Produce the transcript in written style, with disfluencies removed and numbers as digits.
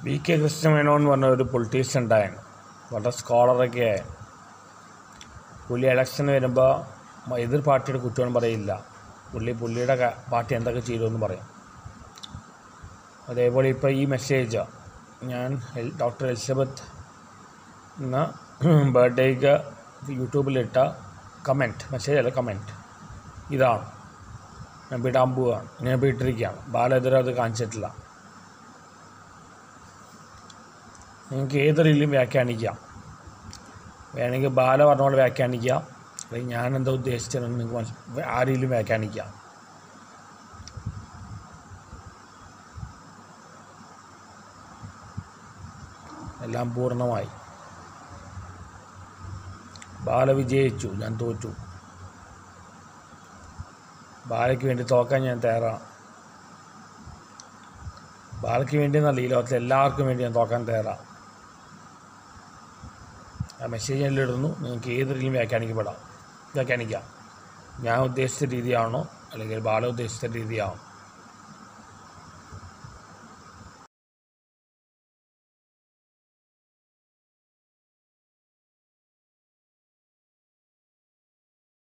VK Krishna Menon എന്ന് പറഞ്ഞ ഒരു പൊളിറ്റീഷ്യൻ ഉണ്ടായിരുന്നു, വളരെ സ്കോളറൊക്കെ. പുള്ളി ഇലക്ഷൻ വരുമ്പോൾ എതിർ പാർട്ടിയുടെ കുറ്റമൊന്നും പറയില്ല, പുള്ളിയുടെ പാർട്ടി എന്തൊക്കെ ചെയ്തുവെന്ന് പറയും. അതേപോലെ ഇപ്പോൾ ഈ മെസ്സേജ് ഞാൻ ഡോക്ടർ എലിസബത്ത് എന്ന ബർത്ത്ഡേക്ക് യൂട്യൂബിലിട്ട മെസ്സേജ് അല്ല കമൻറ്റ് ഇതാണ്. ഞാൻ വിടാൻ പോവുകയാണ്, ഞാൻ വിട്ടിരിക്കുകയാണ്. ബാലെതിരെ അത് കാണിച്ചിട്ടില്ല. നിങ്ങൾക്ക് ഏത് രീതിയിലും വ്യാഖ്യാനിക്കാം. വേണമെങ്കിൽ ബാല പറഞ്ഞ പോലെ വ്യാഖ്യാനിക്കാം, അല്ലെങ്കിൽ ഞാനെന്താ ഉദ്ദേശിച്ചതെന്ന് നിങ്ങൾക്ക് ആ രീതിയിലും വ്യാഖ്യാനിക്കാം. എല്ലാം പൂർണ്ണമായി. ബാല വിജയിച്ചു, ഞാൻ തോറ്റു. ബാലയ്ക്ക് വേണ്ടി തോക്കാൻ ഞാൻ തയ്യാറാണ്. ബാലയ്ക്ക് വേണ്ടി എന്നല്ല, ഈ ലോകത്തിൽ എല്ലാവർക്കും വേണ്ടി ഞാൻ തോക്കാൻ തയ്യാറാണ്. ആ മെസ്സേജ് ഞാൻ ഇടുന്നു, നിങ്ങൾക്ക് ഏത് രീതിയിലും വ്യാഖ്യാനിക്കാം. ഞാൻ ഉദ്ദേശിച്ച രീതിയാണോ അല്ലെങ്കിൽ ബാല ഉദ്ദേശിച്ച രീതിയാണോ?